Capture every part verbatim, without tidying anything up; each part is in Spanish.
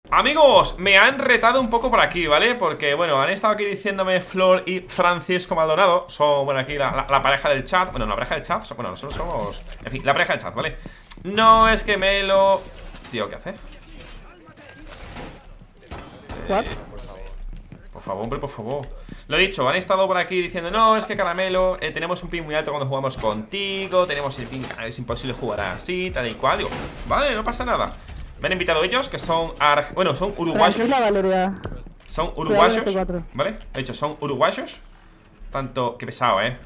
Amigos, me han retado un poco por aquí, ¿vale? Porque, bueno, han estado aquí diciéndome Flor y Francisco Maldonado. Son, bueno, aquí la, la, la pareja del chat. Bueno, la pareja del chat, bueno, nosotros somos... En fin, la pareja del chat, ¿vale? No, es que me lo... Tío, ¿qué hace? ¿What? Eh, por favor, hombre, por favor. Lo he dicho, han estado por aquí diciendo: no, es que Caramelo, eh, tenemos un ping muy alto cuando jugamos contigo. Tenemos el ping, es imposible jugar así, tal y cual. Digo, vale, no pasa nada. Me han invitado ellos, que son Arg... Bueno, son uruguayos. Tranquila, Valeria. Son uruguayos, Cuidado con ese ¿vale? De hecho, son uruguayos. Tanto... Qué pesado, ¿eh?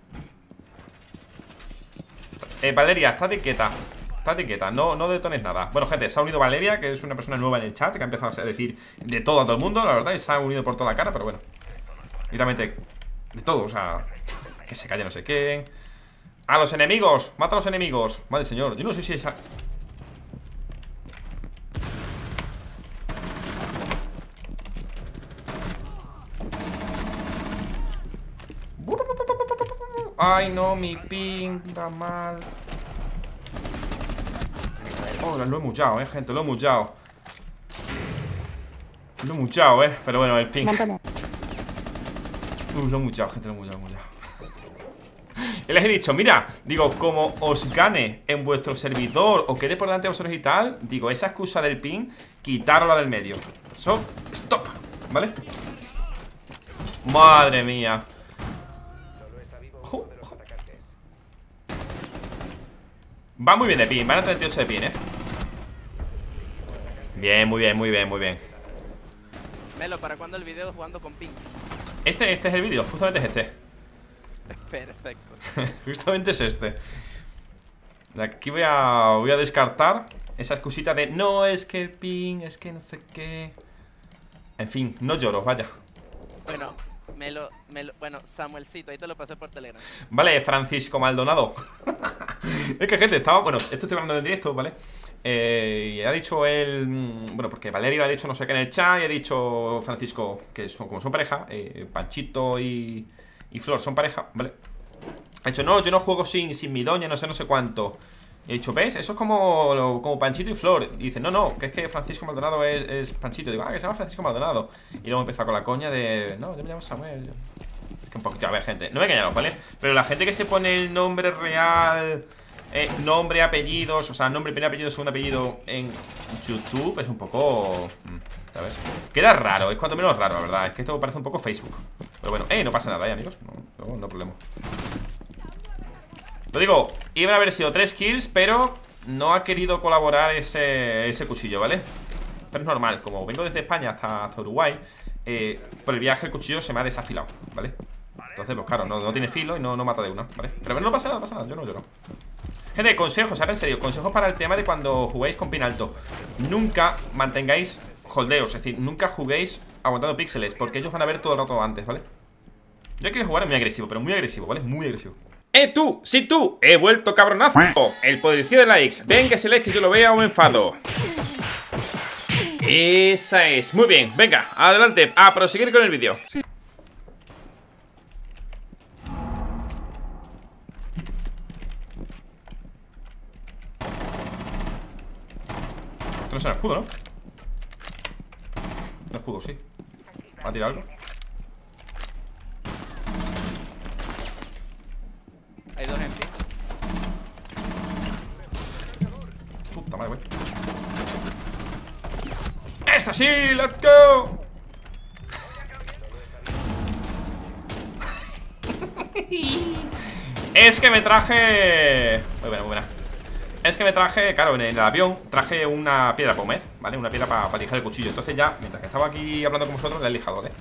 Eh, Valeria, estate quieta. Estate quieta, no, no detones nada. Bueno, gente, se ha unido Valeria, que es una persona nueva en el chat, que ha empezado a decir de todo a todo el mundo, la verdad. Y se ha unido por toda la cara, pero bueno. Literalmente, de todo, o sea... Que se calle no sé qué. ¡A los enemigos! ¡Mata a los enemigos! Madre señor, yo no sé si esa... Ay, no, mi ping da mal. Oh, lo he muchado, eh, gente, lo he muchado. Lo he muchado, eh. Pero bueno, el ping. Uh, lo he muchado, gente, lo he muchado, muchado. Y les he dicho, mira, digo, como os gane en vuestro servidor o quede por delante de vosotros y tal, digo, esa excusa del ping, quitarla del medio. So, stop, ¿vale? Madre mía. Ojo, ojo. Va muy bien de pin, van a treinta y ocho de pin, eh. Bien, muy bien, muy bien, muy bien. Melo, ¿para cuándo el video jugando con ping? Este, este es el vídeo, justamente es este. Perfecto. Justamente es este. De aquí voy a, voy a descartar esa excusita de no, es que el ping, es que no sé qué. En fin, no lloro, vaya. Bueno, Melo, Melo, bueno, Samuelcito, ahí te lo pasé por Telegram. Vale, Francisco Maldonado. Es que, gente, estaba... Bueno, esto estoy hablando en directo, ¿vale? Eh, y ha dicho él... Bueno, porque Valeria le ha dicho no sé qué en el chat. Y ha dicho Francisco que son, como son pareja, eh, Panchito y, y Flor son pareja, ¿vale? Ha dicho, no, yo no juego sin, sin mi doña, no sé, no sé cuánto. Y he dicho, ¿ves? Eso es como, como Panchito y Flor. Y dice, no, no, que es que Francisco Maldonado es, es Panchito. Y digo, ah, que se llama Francisco Maldonado. Y luego empezó con la coña de, no, yo me llamo Samuel. Es que un poquito, a ver, gente, no me engañaros, ¿vale? Pero la gente que se pone el nombre real, eh, nombre, apellidos, o sea, nombre, primer apellido, segundo apellido en YouTube es un poco... ¿Sabes? Queda raro, es cuanto menos raro, la verdad. Es que esto parece un poco Facebook. Pero bueno, eh, no pasa nada, ¿eh, amigos? No, no, no problema. Lo digo, iban a haber sido tres kills, pero no ha querido colaborar ese, ese cuchillo, ¿vale? Pero es normal, como vengo desde España hasta, hasta Uruguay, eh, por el viaje el cuchillo se me ha desafilado, ¿vale? Entonces, pues claro, no, no tiene filo y no, no mata de una, ¿vale? Pero no pasa nada, no pasa nada, yo no lloro. Gente, consejos, ahora en serio, consejos para el tema de cuando juguéis con pin alto. Nunca mantengáis holdeos, es decir, nunca juguéis aguantando píxeles, porque ellos van a ver todo el rato antes, ¿vale? Yo quiero jugar muy agresivo, pero muy agresivo, ¿vale? Muy agresivo. ¡Eh, tú! ¡Sí, tú! ¡He vuelto, cabronazo! El poderío de likes. Ven que ese like que yo lo vea o me enfado. Esa es. Muy bien, venga, adelante. A proseguir con el vídeo. Sí. Esto no es un escudo, ¿no? Un escudo, sí. ¿Va a tirar algo? Hay dos en pie. Puta madre, güey. ¡Esta sí! ¡Let's go! Es que me traje... Muy buena, muy buena. Es que me traje, claro, en el avión traje una piedra Pómez, ¿vale? Una piedra para pa lijar el cuchillo. Entonces ya, mientras que estaba aquí hablando con vosotros, la he lijado, ¿vale?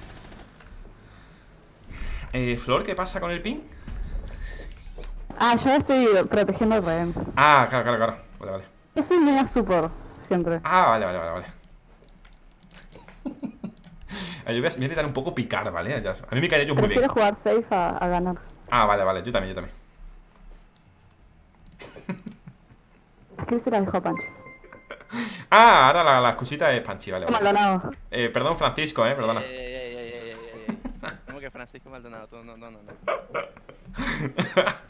Eh, Flor, ¿qué pasa con el ping? Ah, yo estoy protegiendo el rehén. Ah, claro, claro, claro. Vale, vale. Yo soy media super, siempre. Ah, vale, vale, vale, vale. Yo voy a, voy a intentar un poco picar, ¿vale? Ya, a mí me caería yo muy bien. Prefiero jugar safe a, a ganar. Ah, vale, vale, yo también, yo también. ¿Qué se la dejó a Panchi? Ah, ahora la, la excusita es Panchi, vale, vale. Maldonado. Eh, perdón, Francisco, eh, perdona. Ey, ey, ey, ey, ey, ey, ey. ¿Cómo que Francisco Maldonado? Tú, no, no, no, no.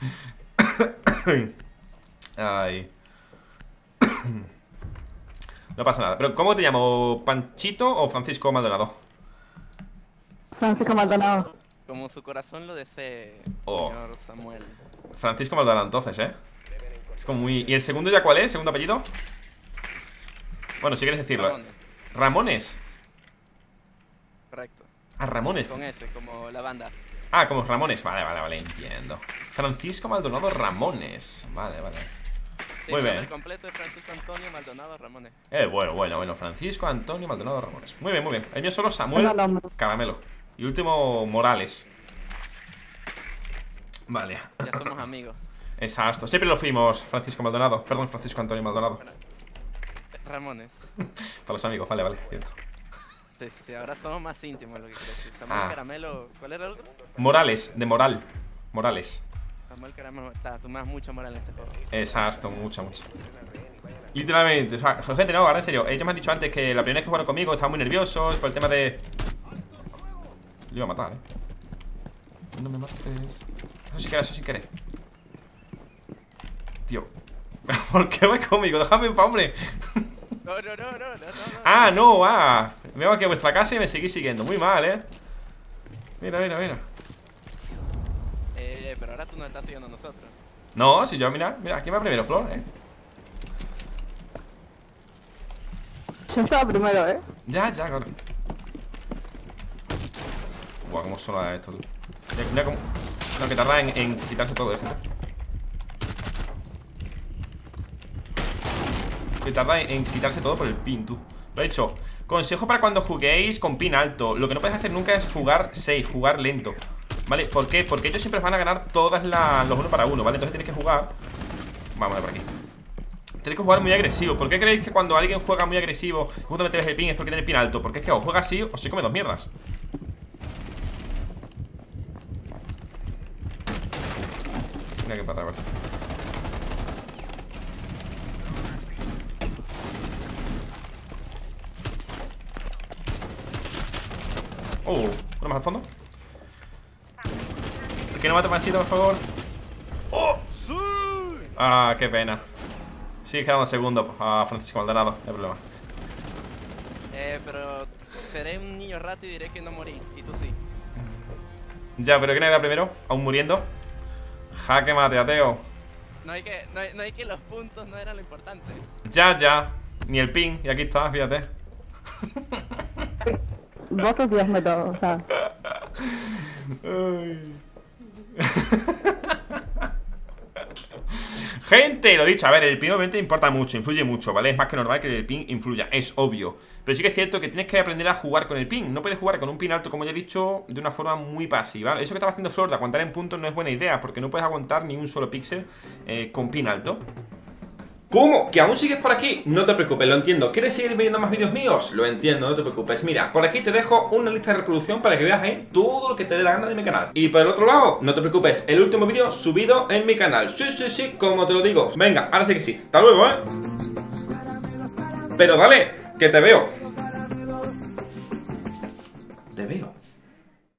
Ay. No pasa nada. Pero ¿cómo te llamo? ¿Panchito o Francisco Maldonado? Francisco Maldonado. Como su corazón lo desee, Oh. señor Samuel. Francisco Maldonado, entonces, ¿eh? Es como muy... ¿Y el segundo ya cuál es? ¿Segundo apellido? Bueno, si quieres decirlo. Ramones. Ramones. Correcto. Ah, Ramones. Con ese, como la banda. Ah, como Ramones. Vale, vale, vale, entiendo. Francisco Maldonado Ramones. Vale, vale. Sí, Muy el bien. nombre completo es Francisco Antonio Maldonado Ramones. Eh, bueno, bueno, bueno. Francisco Antonio Maldonado Ramones. Muy bien, muy bien. El mío solo Samuel Buen nombre. Caramelo. Y último, Morales. Vale. Ya somos amigos. Exacto. Siempre lo fuimos, Francisco Maldonado. Perdón, Francisco Antonio Maldonado. Bueno, Ramones. Para los amigos, vale, vale, cierto. Sí, sí, ahora somos más íntimos, lo que quiero decir. Samuel Ah. Caramelo. ¿Cuál era el otro? Morales, de moral. Morales. Samuel Caramelo. Está, tú me das mucha moral en este juego. Exacto, mucha, mucha. Literalmente, o sea, gente, no, ahora en serio. Ellos me han dicho antes que la primera vez que jugaron conmigo estaban muy nerviosos por el tema de... Le iba a matar, eh. No me mates. Eso sí que era, eso sin querer. Tío. ¿Por qué vais conmigo? Déjame en paz, hombre. No, no, no, no, no, no. Ah, no, ah. Me voy aquí a vuestra casa y me seguís siguiendo. Muy mal, eh. Mira, mira, mira. Eh, pero ahora tú nos estás siguiendo a nosotros. No, si yo, mira, mira, aquí va primero, Flor, eh. Yo estaba primero, ¿eh? Ya, ya, claro. Buah, cómo suena esto, tú. Mira, mira cómo... No, que tarda en, en quitarse todo, eh, gente. Que tarda en, en quitarse todo por el pin, tú. Lo he hecho. Consejo para cuando juguéis con pin alto. Lo que no podéis hacer nunca es jugar safe, jugar lento. ¿Vale? ¿Por qué? Porque ellos siempre van a ganar todas las, los uno para uno, ¿vale? Entonces tienes que jugar... Vamos a ver por aquí. Tenéis que jugar muy agresivo. ¿Por qué creéis que cuando alguien juega muy agresivo y justamente ves el pin es porque tiene el pin alto? Porque es que o juega así o se come dos mierdas. Mira que pata, vale. Oh, uno más al fondo. ¿Por qué no mata Panchito, por favor? ¡Oh! Ah, qué pena. Sigue quedando segundo a Francisco Maldonado, no hay problema. Eh, pero seré un niño rato y diré que no morí. Y tú sí. Ya, pero ¿quién era primero? Aún muriendo. Jaque mate, ateo. No hay que, no hay, no hay que los puntos no eran lo importante. Ya, ya. Ni el ping, y aquí está, fíjate. Vos sos Dios método, o sea. Gente, lo dicho, a ver, el ping obviamente importa mucho, influye mucho, ¿vale? Es más que normal que el ping influya, es obvio. Pero sí que es cierto que tienes que aprender a jugar con el ping. No puedes jugar con un ping alto, como ya he dicho, de una forma muy pasiva. Eso que estaba haciendo Flor de aguantar en puntos no es buena idea, porque no puedes aguantar ni un solo píxel eh, con ping alto. ¿Cómo? ¿Que aún sigues por aquí? No te preocupes, lo entiendo. ¿Quieres seguir viendo más vídeos míos? Lo entiendo, no te preocupes. Mira, por aquí te dejo una lista de reproducción para que veas ahí todo lo que te dé la gana de mi canal. Y por el otro lado, no te preocupes, el último vídeo subido en mi canal. Sí, sí, sí, como te lo digo. Venga, ahora sí que sí. Hasta luego, ¿eh? Pero dale, que te veo.